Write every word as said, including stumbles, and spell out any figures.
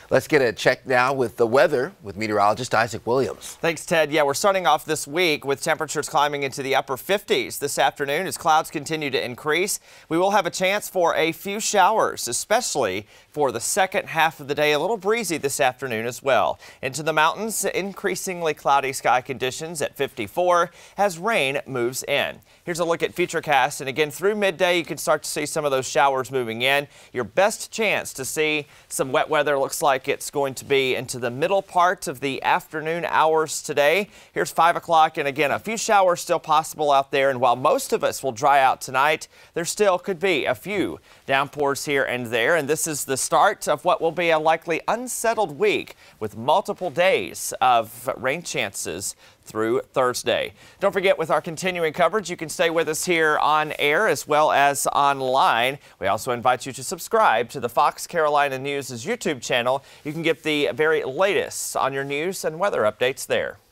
Let's get a check now with the weather with meteorologist Isaac Williams. Thanks, Ted. Yeah, we're starting off this week with temperatures climbing into the upper fifties this afternoon as clouds continue to increase. We will have a chance for a few showers, especially for the second half of the day. A little breezy this afternoon as well. Into the mountains, increasingly cloudy sky conditions at fifty-four as rain moves in. Here's a look at Futurecast, and again through midday you can start to see some of those showers moving in. Your best chance to see some wet weather looks like it's going to be into the middle part of the afternoon hours today. Here's five o'clock, and again a few showers still possible out there, and while most of us will dry out tonight, there still could be a few downpours here and there, and this is the start of what will be a likely unsettled week with multiple days of rain chances through Thursday. Don't forget, with our continuing coverage, you can stay with us here on air as well as online. We also invite you to subscribe to the Fox Carolina News' YouTube channel. You can get the very latest on your news and weather updates there.